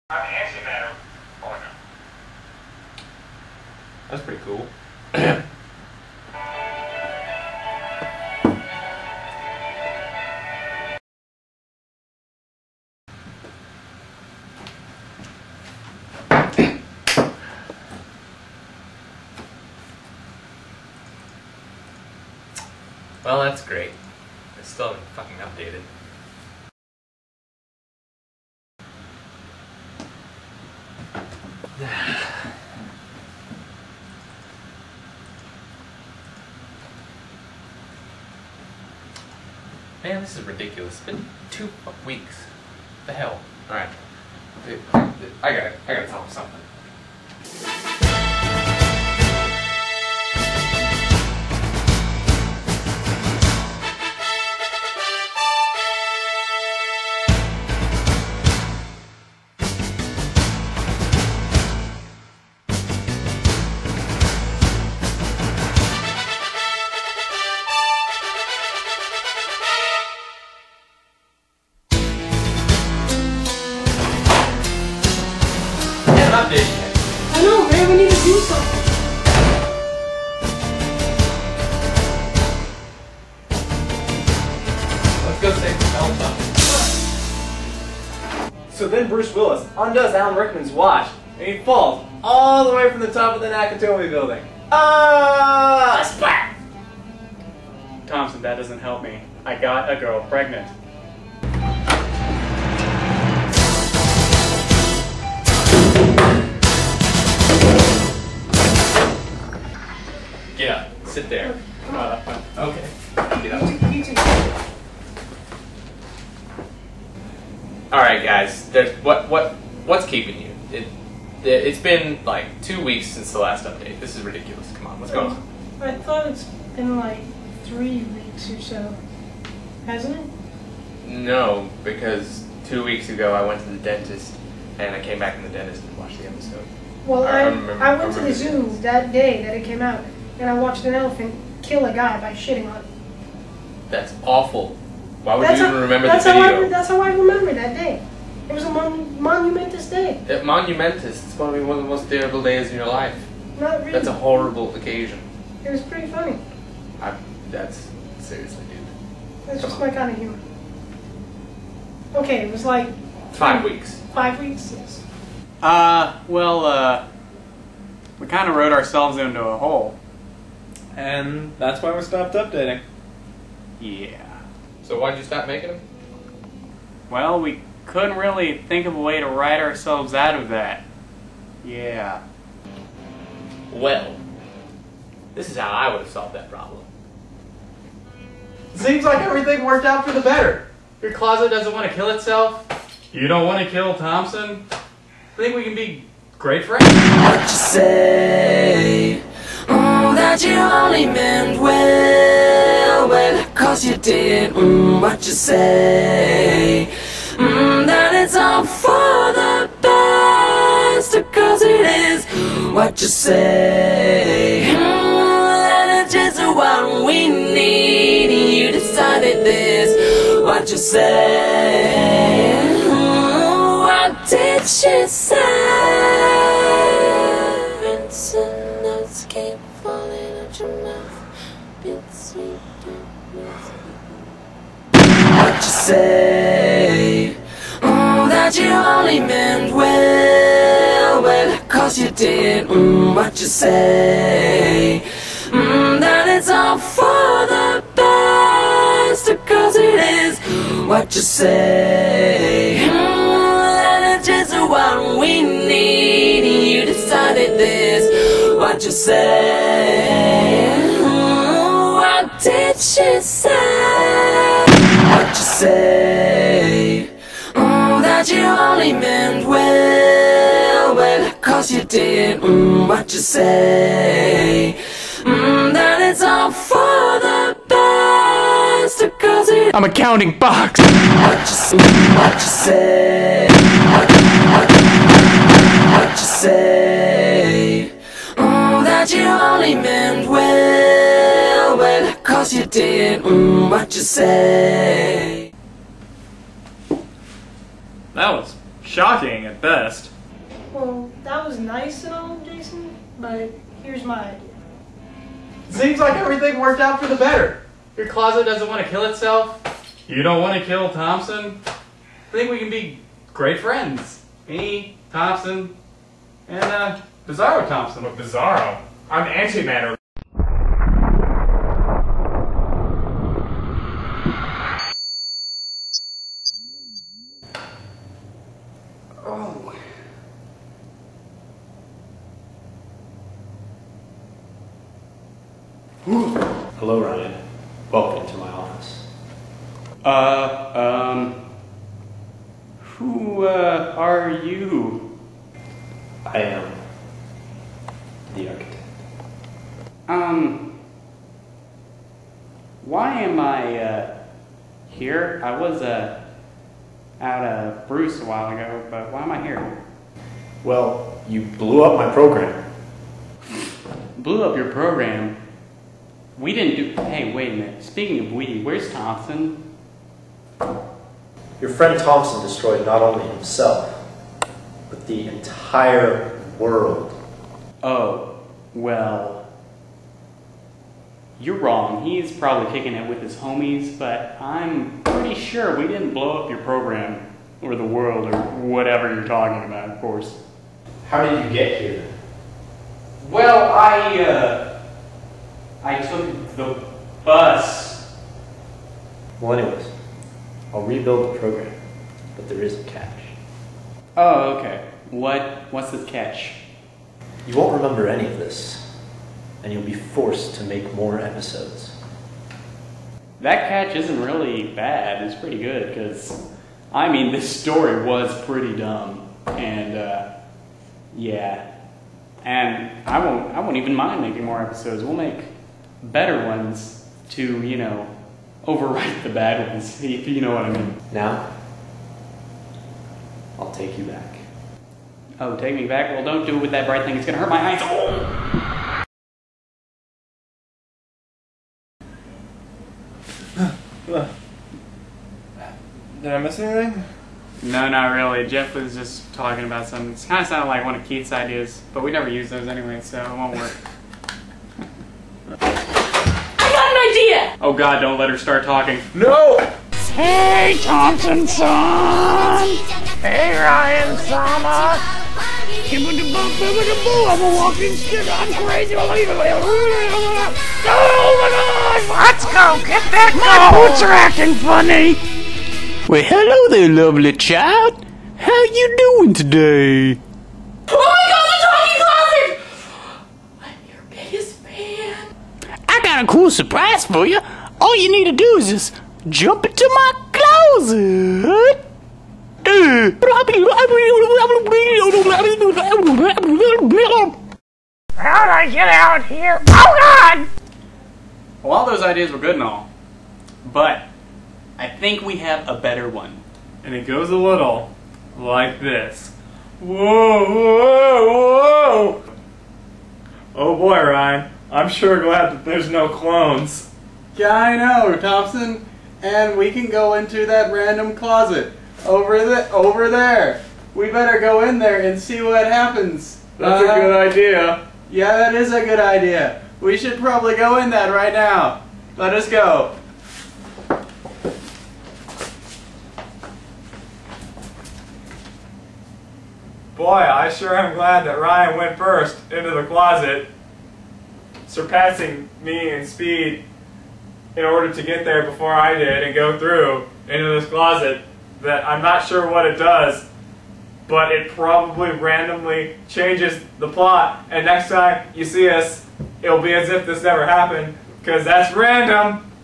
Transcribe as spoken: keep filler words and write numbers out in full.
Antimatter. Oh no. That's pretty cool. Well, that's great. I still haven't fucking updated. Man, this is ridiculous. It's been two weeks. What the hell? Alright. I gotta, I gotta tell him something. I know, man, we need to do something. Let's go save the Delta. So then Bruce Willis undoes Alan Rickman's watch, and he falls all the way from the top of the Nakatomi building. Ah! Splat! Thompson, that doesn't help me. I got a girl pregnant. Get up. Sit there. Uh, okay. Get up. All right, guys. There's what what what's keeping you? It, it it's been like two weeks since the last update. This is ridiculous. Come on, what's going on? I thought it's been like three weeks or so, hasn't it? No, because two weeks ago I went to the dentist and I came back from the dentist and watched the episode. Well, I I, remember- I went to I the remember zoo that day that it came out, and I watched an elephant kill a guy by shitting on him. That's awful. Why would That's you even how, remember that's the how video? I, that's how I remember that day. It was a mon monumentous day. It, monumentous. It's probably one of the most terrible days in your life. Not really. That's a horrible occasion. It was pretty funny. I, that's seriously, dude. That's Come just on. my kind of humor. Okay, it was like Five weeks. five weeks. Yes. Uh, well, uh, we kind of wrote ourselves into a hole. And that's why we stopped updating. Yeah. So why'd you stop making them? Well, we couldn't really think of a way to write ourselves out of that. Yeah. Well, this is how I would have solved that problem. Seems like everything worked out for the better. Your closet doesn't want to kill itself. You don't want to kill Thompson? I think we can be great friends. What you say? Mm, that you only meant well, well, cause you did. Mm, what you say? Mm, that it's all for the best, cause it is. What you say? Mm, that it's just what we need. You decided this. What you say? Mm, what did she say? Vincent, notes keep falling out your mouth. Bit sweet. What you say? Mm, that you only meant well, well, cause you did. Mm, what you say? Mm, that it's all for the best, cause it is. What you say? Mm, that it's just what we need. You decided this. What you say? Mm, what did she say? What you say? Mm, that you only meant well, well, cause you did. Mm, what you say? Mm, that it's all for the best, cause it. I'm a counting box. What you say? What you say? What, what, what you say? Mm, that you only meant well, well, cause you did. Mm, what you say? That was Shocking at best. Well, that was nice and all, Jason, but here's my idea. Seems like everything worked out for the better. Your closet doesn't want to kill itself. You don't want to kill Thompson. I think we can be great friends. Me, Thompson, and uh, Bizarro Thompson. But Bizarro, I'm antimatter. Oh. Hello, Ryan. Welcome to my office. Uh, um, who, uh, are you? I am the architect. Um, why am I, uh, here? I was, uh, out of Bruce a while ago, but why am I here? Well, you blew up my program. Blew up your program? We didn't do, hey, wait a minute. Speaking of we, where's Thompson? Your friend Thompson destroyed not only himself, but the entire world. Oh, well, you're wrong. He's probably kicking it with his homies, but I'm pretty sure we didn't blow up your program, or the world, or whatever you're talking about, of course. How did you get here? Well, I, uh, I took the bus. Well, anyways, I'll rebuild the program, but there is a catch. Oh, okay. What, what's the catch? You won't remember any of this, and you'll be forced to make more episodes. That catch isn't really bad. It's pretty good, because, I mean, this story was pretty dumb. And, uh, yeah. And I won't, I won't even mind making more episodes. We'll make better ones to, you know, overwrite the bad ones, if you know what I mean. Now, I'll take you back. Oh, take me back? Well, don't do it with that bright thing. It's gonna hurt my eyes. Oh! Did I miss anything? No, not really. Jeff was just talking about something. It kind of sounded like one of Keith's ideas, but we never use those anyway, so it won't work. I got an idea! Oh God, don't let her start talking. No! Hey, Thompson son! Hey, Ryan Sama! I'm a walking stick, I'm crazy! Oh my gosh! Let's go! Get that My goal. Boots are acting funny! Well, hello there, lovely child. How you doing today? Oh my god, the talking closet! I'm your biggest fan. I got a cool surprise for you. All you need to do is just jump into my closet. How'd I get out here? Oh god! Well, all those ideas were good and all, but I think we have a better one. And it goes a little like this. Whoa, whoa, whoa! Oh boy, Ryan. I'm sure glad that there's no clones. Yeah, I know, Thompson. And we can go into that random closet over the over there. We better go in there and see what happens. That's Uh-huh. a good idea. Yeah, that is a good idea. We should probably go in that right now. Let us go. Boy, I sure am glad that Ryan went first into the closet, surpassing me in speed in order to get there before I did and go through into this closet that I'm not sure what it does, but it probably randomly changes the plot, and next time you see us, it'll be as if this never happened, because that's random.